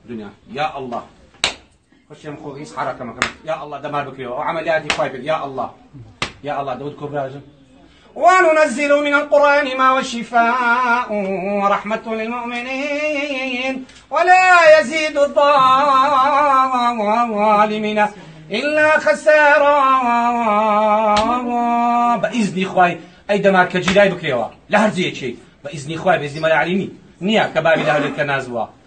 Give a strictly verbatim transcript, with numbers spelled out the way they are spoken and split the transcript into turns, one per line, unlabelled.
دنيا يا الله خش يا مخو هيس حركه مكان يا الله دمار بكري وعملياتي فايبر يا الله يا الله داود كبراجم وننزل من القرآن ما هو شفاء ورحمة للمؤمنين ولا يزيد الظالمين إلا خسارا بإذن إخوائي أي دمار كجيلاي بكريوا لا هرزي شيء بإذن إخوائي بإذن ما يعلمي نيا كبابي له لك نازوا